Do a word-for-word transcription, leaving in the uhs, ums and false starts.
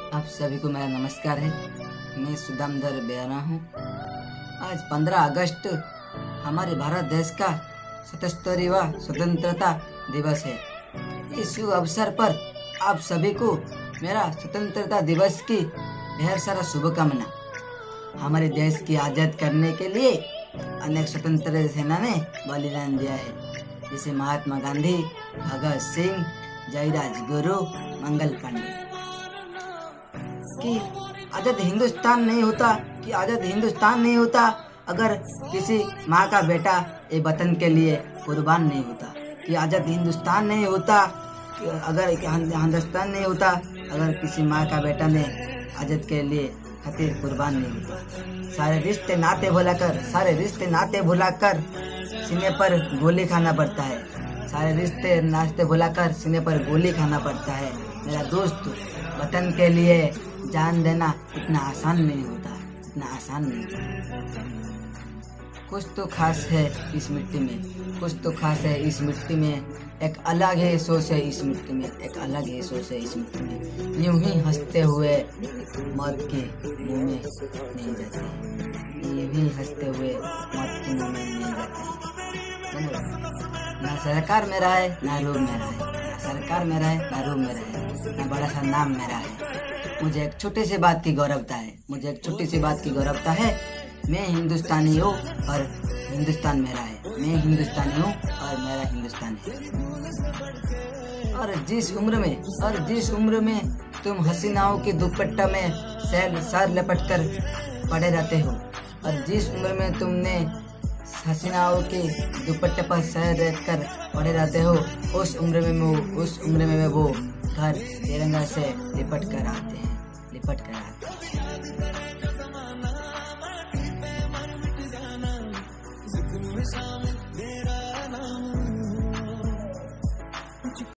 आप सभी को मेरा नमस्कार है। मैं सुदामधर बेरा हूँ। आज पंद्रह अगस्त हमारे भारत देश का सतहत्तरवां स्वतंत्रता दिवस है। इस शुभ अवसर पर आप सभी को मेरा स्वतंत्रता दिवस की ढेर सारा शुभकामना। हमारे देश की आज़ाद करने के लिए अनेक स्वतंत्र सेना ने बलिदान दिया है, जैसे महात्मा गांधी, भगत सिंह, जय राजगुरु, मंगल पांडे। कि आज़ाद हिंदुस्तान नहीं होता कि आज़ाद हिंदुस्तान नहीं होता अगर किसी माँ का बेटा ये वतन के लिए कुर्बान नहीं होता। कि आज़ाद हिंदुस्तान नहीं होता कि अगर हिंदुस्तान नहीं होता अगर किसी माँ का बेटा ने आज़ाद के लिए खातिर कुर्बान नहीं होता। सारे रिश्ते नाते भुलाकर सारे रिश्ते नाते भुलाकर सीने पर गोली खाना पड़ता है। सारे रिश्ते नाते भुलाकर सीने पर गोली खाना पड़ता है। मेरा दोस्त, वतन के लिए जान देना इतना आसान नहीं होता, इतना आसान नहीं होता। कुछ तो खास है इस मिट्टी में, कुछ तो खास है इस मिट्टी में। एक अलग ही सोच है इस मिट्टी में, एक अलग ही सोच है इस मिट्टी में। यूं ही हंसते हुए मौत के मुंह में नहीं जाते, यूं ही हंसते हुए मौत के मुंह में नहीं जाते। ना सरकार मेरा है ना रूप मेरा है, ना सरकार मेरा है ना रूप मेरा है, ना बड़ा सा नाम मेरा है। मुझे एक छोटी सी बात की गौरवता है, मुझे एक छोटी सी बात की गौरवता है। मैं हिंदुस्तानी हूँ और हिंदुस्तान मेरा है। मैं हिंदुस्तानी हूँ और मेरा हिंदुस्तान है। और जिस उम्र में और जिस उम्र में तुम हसीनाओं की दुपट्टा में सैर सर लपट कर पड़े रहते हो, और जिस उम्र में तुमने हसीनाओं के दुपट्टे पर सैर रख कर पड़े रहते हो, उस उम्र में वो उस उम्र में वो घर तिरंगा से लिपट कर आते हैं, लिपट कर आते हैं।